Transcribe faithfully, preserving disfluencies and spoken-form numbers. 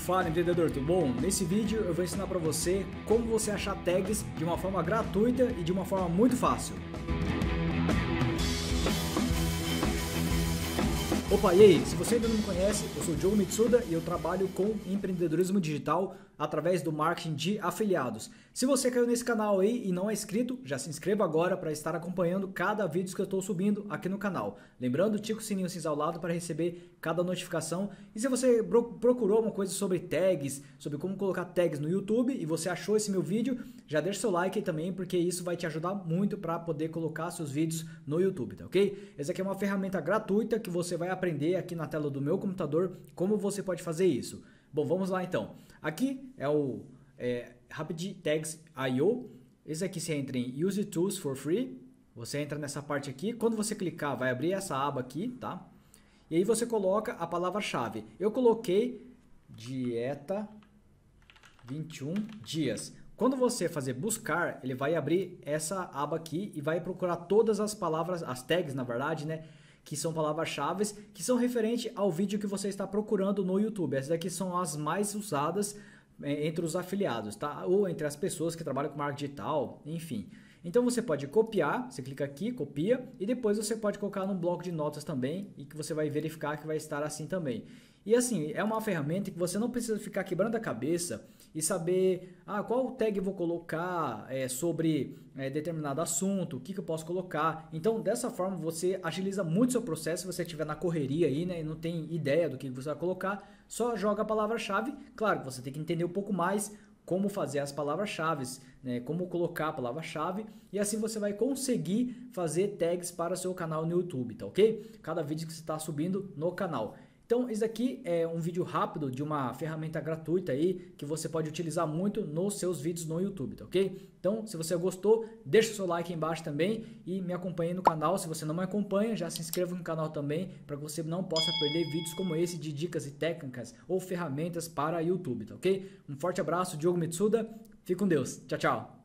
Fala empreendedor, tudo bom? Nesse vídeo eu vou ensinar para você como você achar tags de uma forma gratuita e de uma forma muito fácil. Opa, e aí? Se você ainda não me conhece, eu sou o Diogo Mitsuda e eu trabalho com empreendedorismo digital através do marketing de afiliados. Se você caiu nesse canal aí e não é inscrito, já se inscreva agora para estar acompanhando cada vídeo que eu estou subindo aqui no canal. Lembrando, tica o sininho cinza ao lado para receber cada notificação. E se você procurou uma coisa sobre tags, sobre como colocar tags no YouTube e você achou esse meu vídeo, já deixa seu like aí também, porque isso vai te ajudar muito para poder colocar seus vídeos no YouTube, tá ok? Essa aqui é uma ferramenta gratuita que você vai aprender aqui na tela do meu computador como você pode fazer isso. Bom, vamos lá então. Aqui é o é, Rapid Tags ponto i o. Esse aqui você entra em Use Tools for Free. Você entra nessa parte aqui. Quando você clicar, vai abrir essa aba aqui, tá? E aí você coloca a palavra-chave. Eu coloquei dieta vinte e um dias. Quando você fazer buscar, ele vai abrir essa aba aqui e vai procurar todas as palavras, as tags na verdade, né? Que são palavras-chave que são referentes ao vídeo que você está procurando no YouTube. Essas aqui são as mais usadas é, entre os afiliados, tá? Ou entre as pessoas que trabalham com marketing digital, enfim. Então você pode copiar, você clica aqui, copia, e depois você pode colocar num bloco de notas também, e que você vai verificar que vai estar assim também. E assim, é uma ferramenta que você não precisa ficar quebrando a cabeça e saber ah, qual tag eu vou colocar é, sobre é, determinado assunto, o que, que eu posso colocar. Então, dessa forma, você agiliza muito o seu processo. Se você estiver na correria aí, né, e não tem ideia do que você vai colocar, só joga a palavra-chave. Claro, você tem que entender um pouco mais como fazer as palavras-chave, né, como colocar a palavra-chave, e assim você vai conseguir fazer tags para o seu canal no YouTube, tá ok? Cada vídeo que você está subindo no canal. Então, isso aqui é um vídeo rápido de uma ferramenta gratuita aí que você pode utilizar muito nos seus vídeos no YouTube, tá ok? Então, se você gostou, deixa o seu like aí embaixo também e me acompanhe no canal. Se você não me acompanha, já se inscreva no canal também para que você não possa perder vídeos como esse de dicas e técnicas ou ferramentas para YouTube, tá ok? Um forte abraço, Diogo Mitsuda. Fique com Deus. Tchau, tchau.